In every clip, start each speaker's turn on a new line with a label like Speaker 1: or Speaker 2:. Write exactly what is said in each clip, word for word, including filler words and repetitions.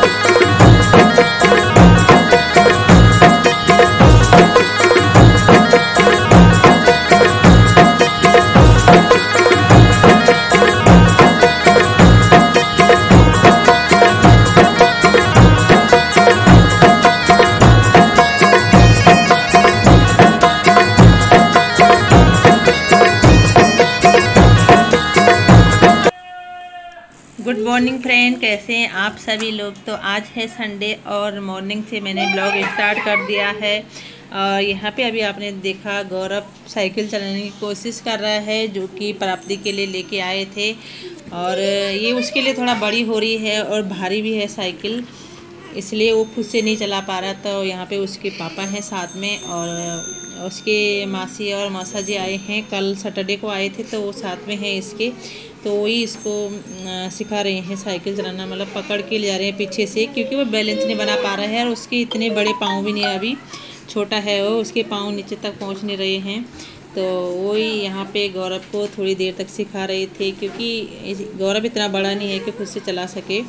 Speaker 1: Good morning friend, कैसे हैं आप सभी लोग। तो आज है संडे और मॉर्निंग से मैंने ब्लॉग स्टार्ट कर दिया है। और यहाँ पे अभी आपने देखा गौरव साइकिल चलाने की कोशिश कर रहा है, जो कि प्राप्ति के लिए लेके आए थे। और ये उसके लिए थोड़ा बड़ी हो रही है और भारी भी है साइकिल, इसलिए वो खुद से नहीं चला पा रहा। तो यहाँ पे उसके पापा हैं साथ में, और उसके मासी और मौसा जी आए हैं। कल सैटरडे को आए थे तो वो साथ में हैं इसके। तो वही इसको सिखा रहे हैं साइकिल चलाना, मतलब पकड़ के ले जा रहे हैं पीछे से, क्योंकि वो बैलेंस नहीं बना पा रहा है। और उसके इतने बड़े पाँव भी नहीं, अभी छोटा है वो, उसके पाँव नीचे तक पहुँच नहीं रहे हैं। तो वही यहाँ पे गौरव को थोड़ी देर तक सिखा रहे थे, क्योंकि गौरव इतना बड़ा नहीं है कि खुद से चला सके।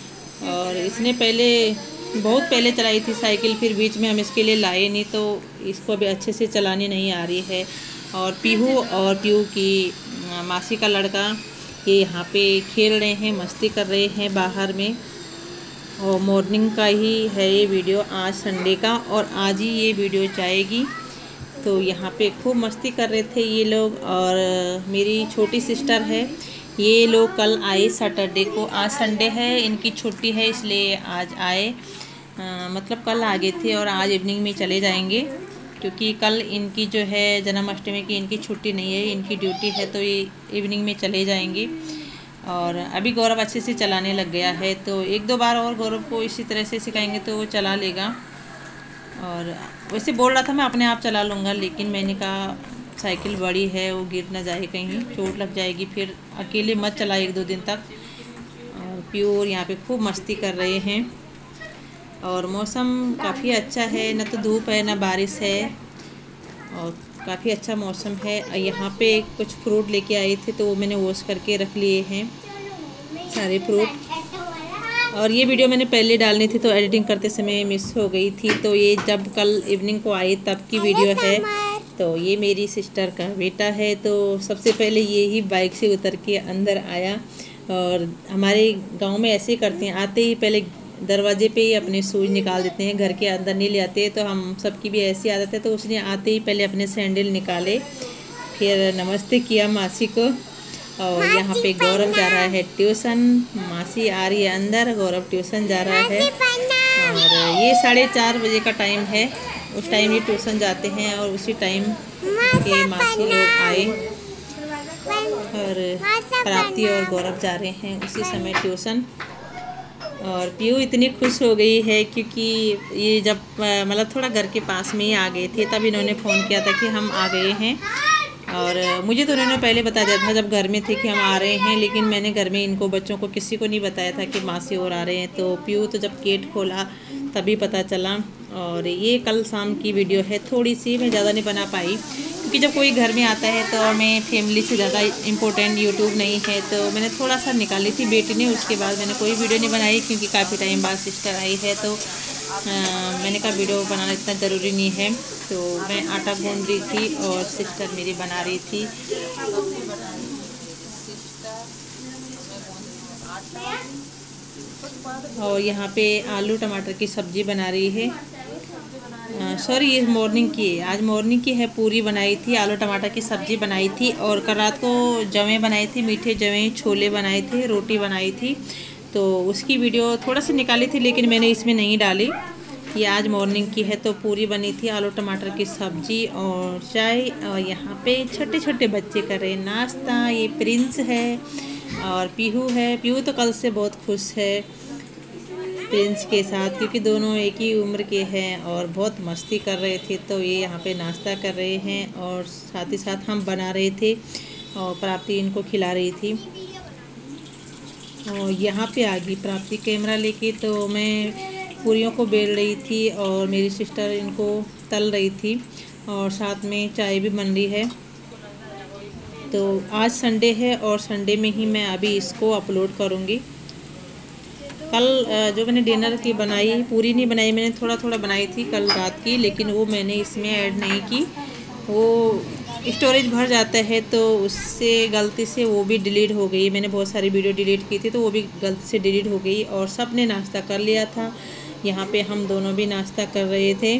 Speaker 1: और इसने पहले बहुत पहले चलाई थी साइकिल, फिर बीच में हम इसके लिए लाए नहीं, तो इसको अभी अच्छे से चलानी नहीं आ रही है। और पीहू और पीहू की मासी का लड़का ये यहाँ पे खेल रहे हैं, मस्ती कर रहे हैं बाहर में। और मॉर्निंग का ही है ये वीडियो, आज संडे का, और आज ही ये वीडियो जाएगी। तो यहाँ पे खूब मस्ती कर रहे थे ये लोग। और मेरी छोटी सिस्टर है, ये लोग कल आए सैटरडे को, आज संडे है, इनकी छुट्टी है, इसलिए आज आए। आ, मतलब कल आ गए थे और आज इवनिंग में चले जाएंगे, क्योंकि कल इनकी जो है जन्माष्टमी की इनकी छुट्टी नहीं है, इनकी ड्यूटी है, तो ये इवनिंग में चले जाएंगे। और अभी गौरव अच्छे से चलाने लग गया है, तो एक दो बार और गौरव को इसी तरह से सिखाएंगे तो वो चला लेगा। और वैसे बोल रहा था मैं अपने आप चला लूँगा, लेकिन मैंने कहा साइकिल बड़ी है, वो गिर ना जाए, कहीं चोट लग जाएगी, फिर अकेले मत चला एक दो दिन तक। और प्योर यहाँ पे खूब मस्ती कर रहे हैं। और मौसम काफ़ी अच्छा है, न तो धूप है न बारिश है, और काफ़ी अच्छा मौसम है। यहाँ पे कुछ फ्रूट लेके आए थे, तो वो मैंने वॉश करके रख लिए हैं सारे फ्रूट। और ये वीडियो मैंने पहले डालनी थी, तो एडिटिंग करते समय मिस हो गई थी। तो ये जब कल इवनिंग को आई तब की वीडियो है। तो ये मेरी सिस्टर का बेटा है, तो सबसे पहले ये ही बाइक से उतर के अंदर आया। और हमारे गांव में ऐसे करते हैं, आते ही पहले दरवाजे पे ही अपने शूज निकाल देते हैं, घर के अंदर नहीं ले आते। तो हम सबकी भी ऐसी आदत है, तो उसने आते ही पहले अपने सैंडल निकाले, फिर नमस्ते किया मासी को। और यहाँ पे गौरव जा रहा है ट्यूशन, मासी आ रही है अंदर, गौरव ट्यूशन जा रहा है। और ये साढ़े चार बजे का टाइम है, उस टाइम ये ट्यूशन जाते हैं, और उसी टाइम के मासी लोग आए और प्राप्ति और गौरव जा रहे हैं उसी समय ट्यूशन। और पीहू इतनी खुश हो गई है, क्योंकि ये जब मतलब थोड़ा घर के पास में ही आ गए थे, तब इन्होंने फ़ोन किया था कि हम आ गए हैं। और मुझे तो उन्होंने पहले बता दिया था जब घर में थे कि हम आ रहे हैं, लेकिन मैंने घर में इनको बच्चों को किसी को नहीं बताया था कि मासी और आ रहे हैं। तो पीहू तो जब गेट खोला तभी पता चला। और ये कल शाम की वीडियो है, थोड़ी सी, मैं ज़्यादा नहीं बना पाई, क्योंकि जब कोई घर में आता है तो हमें फैमिली से ज़्यादा इम्पोर्टेंट यूट्यूब नहीं है, तो मैंने थोड़ा सा निकाली थी बेटी ने, उसके बाद मैंने कोई वीडियो नहीं बनाई, क्योंकि काफ़ी टाइम बाद सिस्टर आई है। तो आ, मैंने कहा वीडियो बनाना इतना ज़रूरी नहीं है। तो मैं आटा गूंद रही थी और सिस्टर मेरी बना रही थी। और यहाँ पे आलू टमाटर की सब्ज़ी बना रही है। सॉरी, ये मॉर्निंग की है, आज मॉर्निंग की है। पूरी बनाई थी, आलू टमाटर की सब्ज़ी बनाई थी, और कल रात को जवें बनाए थे, मीठे जवें, छोले बनाए थे, रोटी बनाई थी। तो उसकी वीडियो थोड़ा सी निकाली थी, लेकिन मैंने इसमें नहीं डाली। ये आज मॉर्निंग की है। तो पूरी बनी थी, आलू टमाटर की सब्ज़ी और चाय। और यहाँ पे छोटे छोटे बच्चे कर रहे हैं नाश्ता। ये प्रिंस है और पीहू है। पीहू तो कल से बहुत खुश है प्रिंस के साथ, क्योंकि दोनों एक ही उम्र के हैं और बहुत मस्ती कर रहे थे। तो ये यहाँ पे नाश्ता कर रहे हैं, और साथ ही साथ हम बना रहे थे, और प्राप्ति इनको खिला रही थी। और यहाँ पे आ गई प्राप्ति कैमरा लेके, तो मैं पूरियों को बेल रही थी और मेरी सिस्टर इनको तल रही थी, और साथ में चाय भी बन रही है। तो आज संडे है, और संडे में ही मैं अभी इसको अपलोड करूँगी। कल जो मैंने डिनर की बनाई, पूरी नहीं बनाई मैंने, थोड़ा थोड़ा बनाई थी कल रात की, लेकिन वो मैंने इसमें ऐड नहीं की। वो स्टोरेज भर जाता है तो उससे गलती से वो भी डिलीट हो गई। मैंने बहुत सारी वीडियो डिलीट की थी तो वो भी गलती से डिलीट हो गई। और सब ने नाश्ता कर लिया था, यहाँ पे हम दोनों भी नाश्ता कर रहे थे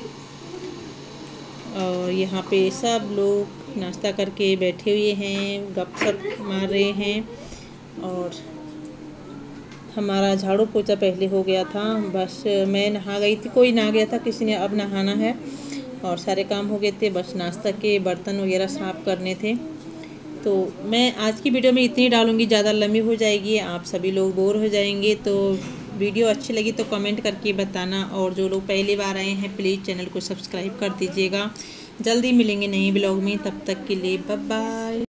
Speaker 1: और यहाँ पे सब लोग नाश्ता करके बैठे हुए हैं, गपशप मार रहे हैं। और हमारा झाड़ू पोछा पहले हो गया था, बस मैं नहा गई थी, कोई नहा गया था, किसी ने अब नहाना है और सारे काम हो गए थे, बस नाश्ता के बर्तन वगैरह साफ़ करने थे। तो मैं आज की वीडियो में इतनी डालूँगी, ज़्यादा लंबी हो जाएगी, आप सभी लोग बोर हो जाएंगे। तो वीडियो अच्छी लगी तो कमेंट करके बताना, और जो लोग पहली बार आए हैं प्लीज़ चैनल को सब्सक्राइब कर दीजिएगा। जल्दी मिलेंगे नए ब्लॉग में, तब तक के लिए बाय बाय।